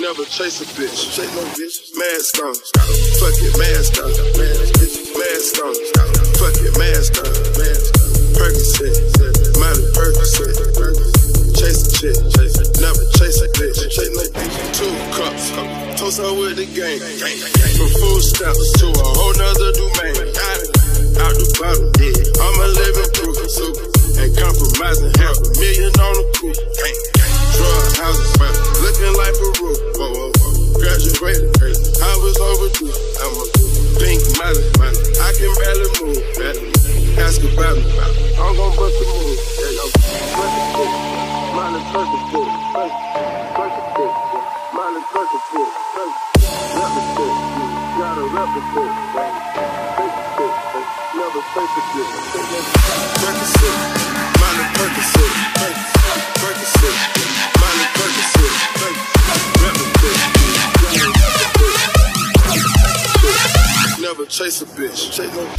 Never chase a bitch. Chase no bitch. Mask on. Fuck it, mask on. Mask on. Fuck it, mask on. Percocet. Miley Percocet. Chase a chick. Never chase a bitch. Chase no bitch. 2 cups. Toast her with the game. From food stamps to a whole nother domain. Out the bottom, yeah. I'm a living proof. Ain't compromising. $500,000 on the coupe. Drug houses, looking like Peru. Graduated, I was overdue. I'm a pink money. I can barely move. Ask about me. I'm gon' bust the move. Miley Percocet. Miley Percocet. Represent. Gotta represent. Never face a bitch. Percocet. Miley Percocet. Percocet. Miley Percocet. Represent. Never chase a bitch. Chase no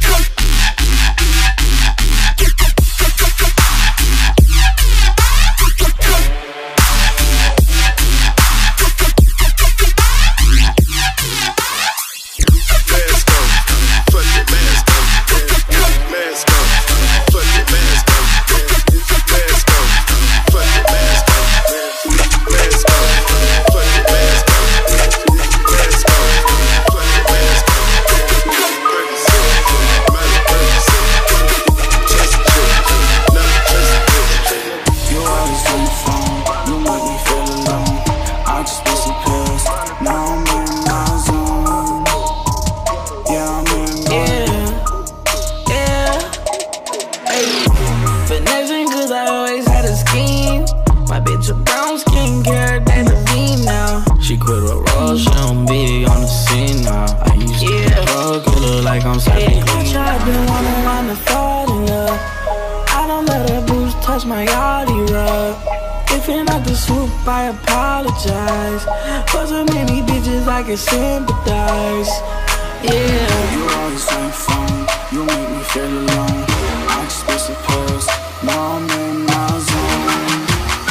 I apologize for so many bitches I can sympathize. Yeah, you always find fun. You make me feel alone. I just miss a pills. Now I'm in my zone.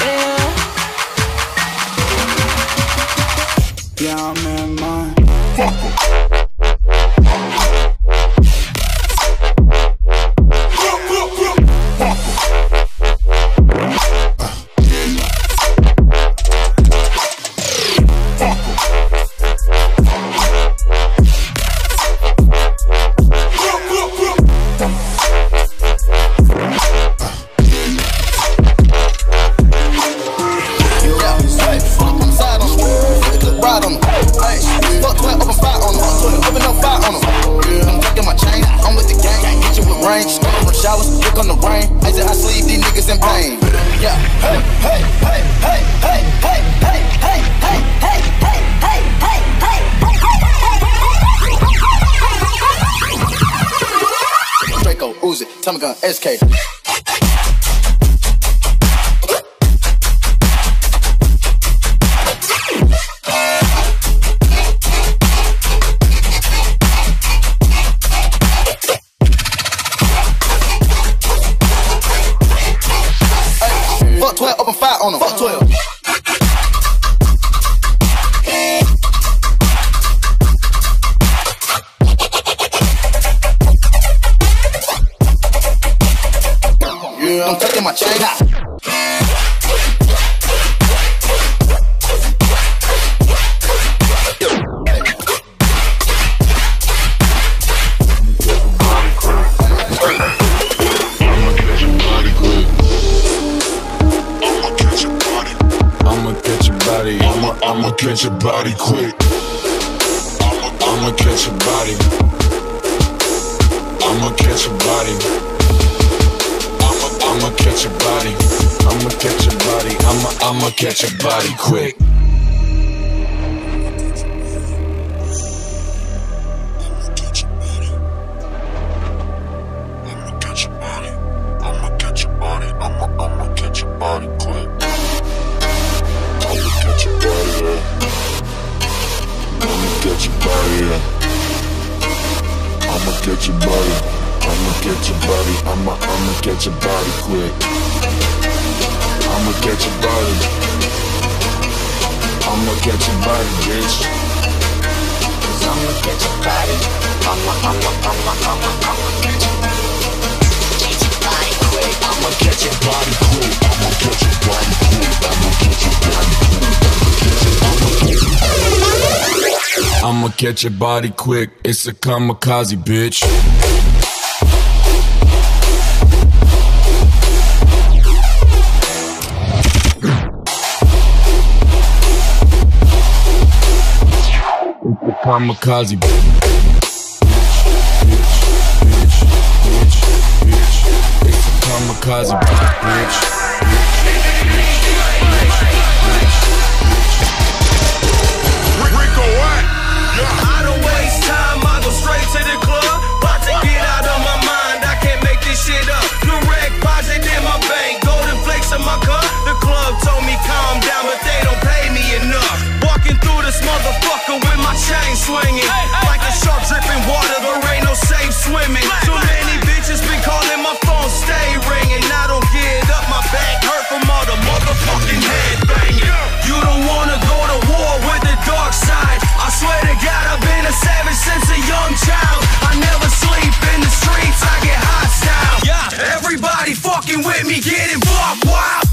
Yeah, I'm in mine. Tommy gun, SK. Fuck 12, open fire on them. Fuck 12. I'm taking my chain out. I'ma catch your body quick. I'ma catch your body. I'ma catch your body. I'ma catch your body. I'ma catch your body. I'ma catch your body quick. I'ma catch your body. I'ma catch your body. I'ma catch your body quick. I'ma catch your body, yeah. I'ma catch your body, yeah. I'ma catch your body. I'ma catch your body. I'ma catch your body quick. I'ma catch your body. I'ma catch your body, bitch. I'ma catch your body. I'ma catch your body quick. I'ma catch your body quick. I'ma catch your body quick. I'ma catch your body quick. I'ma catch your body quick. It's a kamikaze, bitch. Kamikaze, bitch, it's a kamikaze, bitch. Rico, what? I don't waste time, I go straight to the club. About to get out of my mind, I can't make this shit up. Direct deposit in my bank, golden flakes in my cup. The club told me calm down, but they don't pay me enough. Walking through this motherfucker with my chain swinging, like a shark dripping water, there ain't no safe swimming. Too many bitches been calling, my phone stay ringing. I don't get up, my back hurt from all the motherfucking head banging. You don't wanna go to war with the dark side. I swear to God, I've been a savage since a young child. I never sleep in the streets, I get hostile. Yeah, everybody fucking with me, getting buck wild.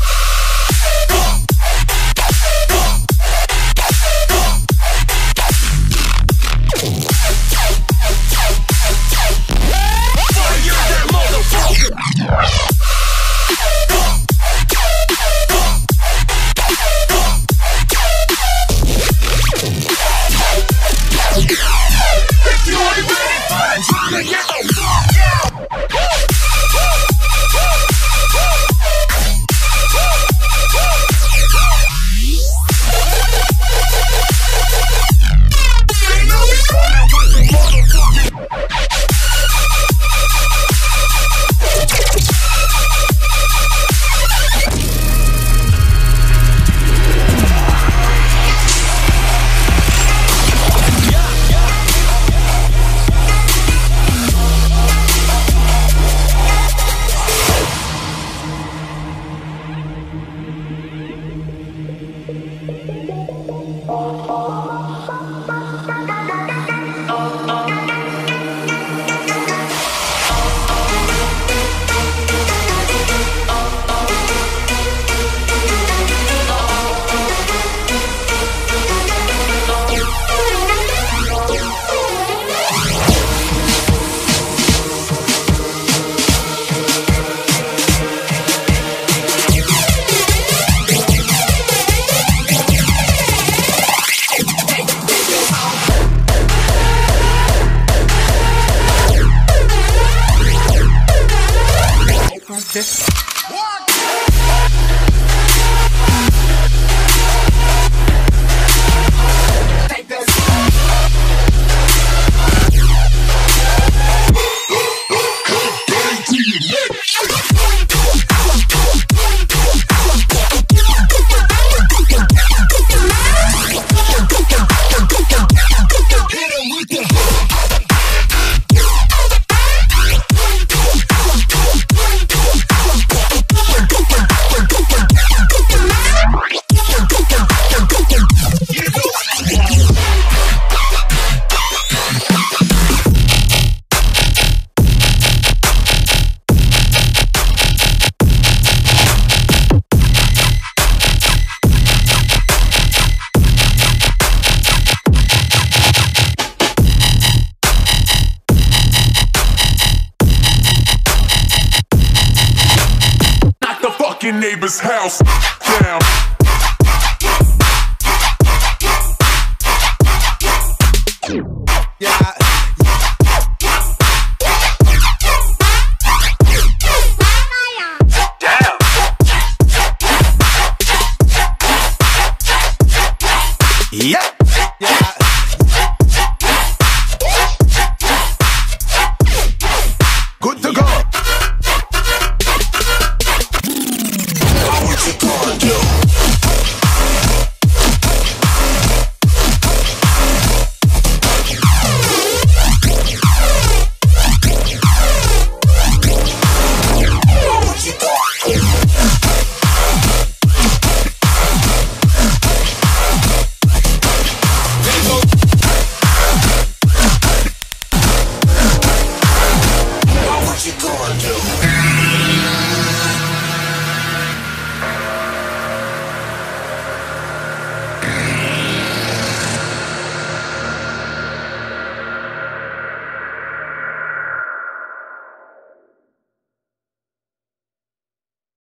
Neighbor's house down. Yeah.